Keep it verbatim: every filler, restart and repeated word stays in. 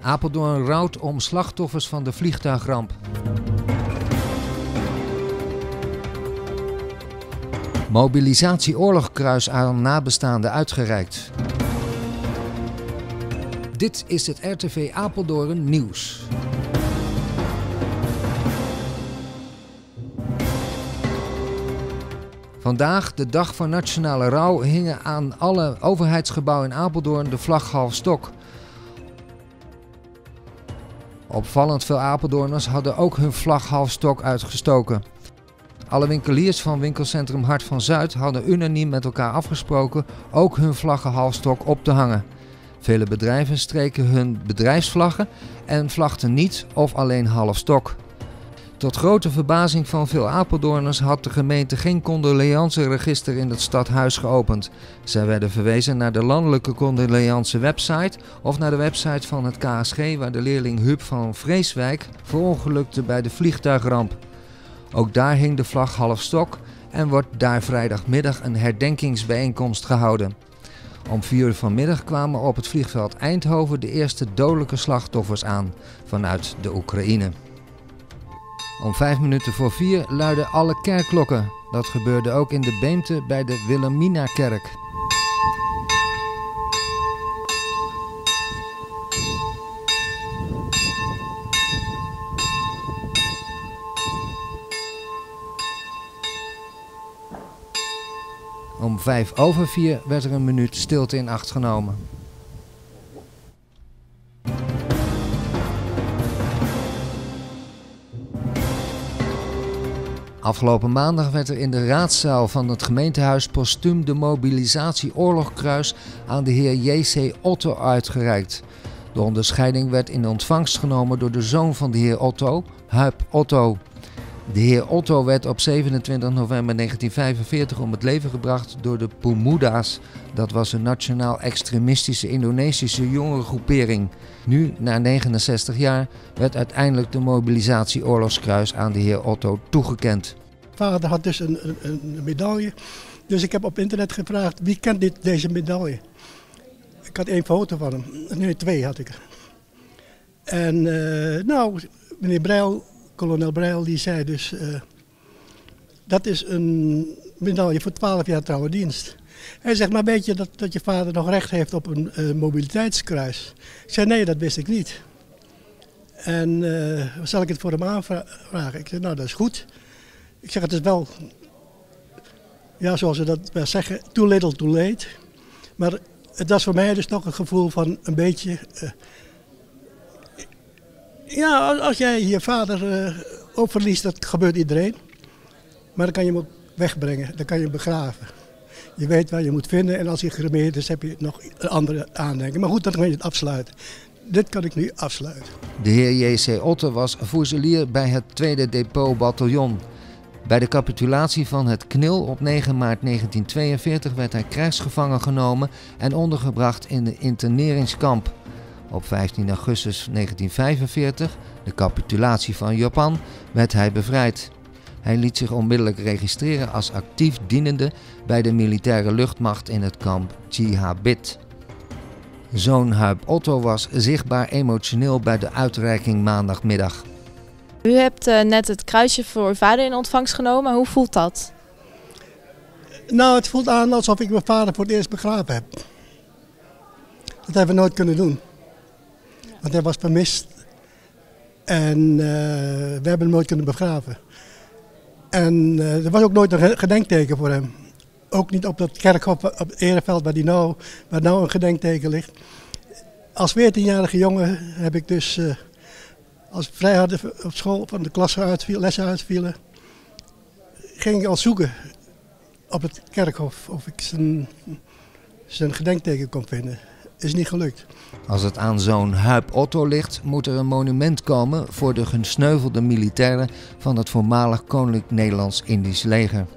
Apeldoorn rouwt om slachtoffers van de vliegtuigramp. Mobilisatie oorlogkruis aan nabestaanden uitgereikt. Dit is het R T V Apeldoorn nieuws. Vandaag, de dag van nationale rouw, hingen aan alle overheidsgebouwen in Apeldoorn de vlag half stok. Opvallend veel Apeldoorners hadden ook hun vlag half stok uitgestoken. Alle winkeliers van winkelcentrum Hart van Zuid hadden unaniem met elkaar afgesproken ook hun vlaggen half stok op te hangen. Vele bedrijven streken hun bedrijfsvlaggen en vlagden niet of alleen half stok. Tot grote verbazing van veel Apeldoorners had de gemeente geen condoleanceregister in het stadhuis geopend. Zij werden verwezen naar de landelijke condoleance website of naar de website van het K S G, waar de leerling Huub van Vreeswijk verongelukte bij de vliegtuigramp. Ook daar hing de vlag half stok en wordt daar vrijdagmiddag een herdenkingsbijeenkomst gehouden. Om vier uur vanmiddag kwamen op het vliegveld Eindhoven de eerste dodelijke slachtoffers aan vanuit de Oekraïne. Om vijf minuten voor vier luidden alle kerkklokken. Dat gebeurde ook in de Beemte bij de Wilhelminakerk. Om vijf over vier werd er een minuut stilte in acht genomen. Afgelopen maandag werd er in de raadzaal van het gemeentehuis postuum de mobilisatie oorlogkruis aan de heer J C Otto uitgereikt. De onderscheiding werd in ontvangst genomen door de zoon van de heer Otto, Huub Otto. De heer Otto werd op zevenentwintig november negentien vijfenveertig om het leven gebracht door de Pemuda's. Dat was een nationaal-extremistische Indonesische jongerengroepering. Nu, na negenenzestig jaar, werd uiteindelijk de mobilisatie oorlogskruis aan de heer Otto toegekend. Vader had dus een, een, een medaille, dus ik heb op internet gevraagd wie kent dit, deze medaille. Ik had één foto van hem, nee twee had ik. En uh, nou, meneer Breil, kolonel Breil, die zei dus, uh, dat is een medaille voor twaalf jaar trouwe dienst. Hij zegt, maar weet je dat, dat je vader nog recht heeft op een uh, mobiliteitskruis? Ik zei, nee, dat wist ik niet. En uh, zal ik het voor hem aanvragen? Ik zei, nou dat is goed. Ik zeg, het is wel, ja zoals ze dat wel zeggen, too little too late. Maar het was voor mij dus nog een gevoel van een beetje, uh, ja als jij je vader uh, ook verliest, dat gebeurt iedereen. Maar dan kan je hem ook wegbrengen, dan kan je hem begraven. Je weet waar je moet vinden en als hij gecremeerd is heb je nog een andere aandenken. Maar goed, dan kan je het afsluiten. Dit kan ik nu afsluiten. De heer J C Otto was fuselier bij het tweede depotbataljon. Bij de capitulatie van het K N I L op negen maart negentien tweeënveertig werd hij krijgsgevangen genomen en ondergebracht in de interneringskamp. Op vijftien augustus negentien vijfenveertig, de capitulatie van Japan, werd hij bevrijd. Hij liet zich onmiddellijk registreren als actief dienende bij de militaire luchtmacht in het kamp Chihabit. Zoon Huub Otto was zichtbaar emotioneel bij de uitreiking maandagmiddag. U hebt uh, net het kruisje voor uw vader in ontvangst genomen. Hoe voelt dat? Nou, het voelt aan alsof ik mijn vader voor het eerst begraven heb. Dat hebben we nooit kunnen doen. Want hij was vermist. En uh, we hebben hem nooit kunnen begraven. En uh, er was ook nooit een gedenkteken voor hem. Ook niet op dat kerkhof op het Ereveld waar, die nou, waar nou een gedenkteken ligt. Als veertienjarige jongen heb ik dus, uh, als ik vrij had op school van de klasse uitviel, lessen uitvielen, ging ik al zoeken op het kerkhof of ik zijn, zijn gedenkteken kon vinden. Is niet gelukt. Als het aan zoon Huub Otto ligt, moet er een monument komen voor de gesneuvelde militairen van het voormalig Koninklijk Nederlands-Indisch leger.